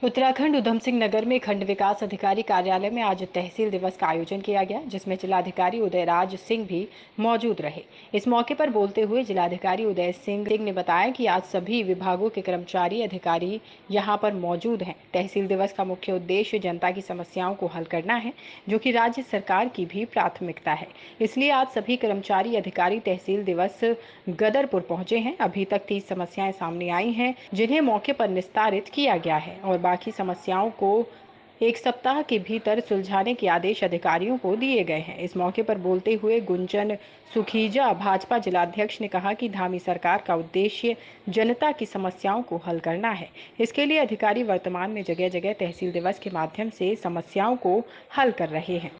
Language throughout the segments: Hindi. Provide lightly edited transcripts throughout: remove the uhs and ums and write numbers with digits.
उत्तराखंड उधम सिंह नगर में खंड विकास अधिकारी कार्यालय में आज तहसील दिवस का आयोजन किया गया, जिसमें जिलाधिकारी उदयराज सिंह भी मौजूद रहे। इस मौके पर बोलते हुए जिलाधिकारी उदय सिंह ने बताया कि आज सभी विभागों के कर्मचारी अधिकारी यहां पर मौजूद हैं। तहसील दिवस का मुख्य उद्देश्य जनता की समस्याओं को हल करना है, जो कि राज्य सरकार की भी प्राथमिकता है। इसलिए आज सभी कर्मचारी अधिकारी तहसील दिवस गदरपुर पहुंचे हैं। अभी तक 30 समस्याएं सामने आई हैं, जिन्हें मौके पर निस्तारित किया गया है और बाकी समस्याओं को 1 सप्ताह के भीतर सुलझाने के आदेश अधिकारियों को दिए गए हैं। इस मौके पर बोलते हुए गुंजन सुखीजा भाजपा जिलाध्यक्ष ने कहा कि धामी सरकार का उद्देश्य जनता की समस्याओं को हल करना है। इसके लिए अधिकारी वर्तमान में जगह जगह तहसील दिवस के माध्यम से समस्याओं को हल कर रहे हैं।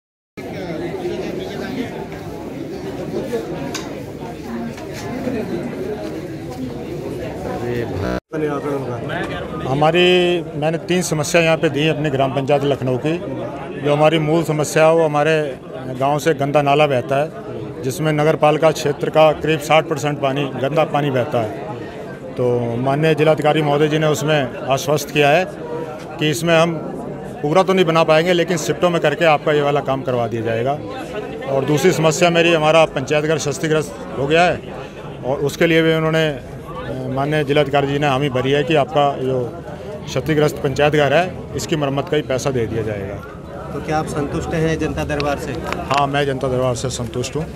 मैंने 3 समस्या यहाँ पे दी अपनी ग्राम पंचायत लखनऊ की। जो हमारी मूल समस्या है वो हमारे गांव से गंदा नाला बहता है, जिसमें नगर पालिका क्षेत्र का करीब 60% पानी गंदा पानी बहता है। तो माननीय जिलाधिकारी महोदय जी ने उसमें आश्वस्त किया है कि इसमें हम पूरा तो नहीं बना पाएंगे, लेकिन शिफ्टों में करके आपका ये वाला काम करवा दिया जाएगा। और दूसरी समस्या मेरी, हमारा पंचायत घर क्षतिग्रस्त हो गया है और उसके लिए भी उन्होंने माननीय जिलाधिकारी जी ने हामी भरी है कि आपका जो क्षतिग्रस्त पंचायत घर है इसकी मरम्मत का ही पैसा दे दिया जाएगा। तो क्या आप संतुष्ट हैं जनता दरबार से? हाँ, मैं जनता दरबार से संतुष्ट हूँ।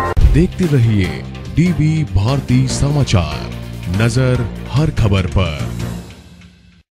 देखते रहिए डीबी भारती समाचार, नजर हर खबर पर।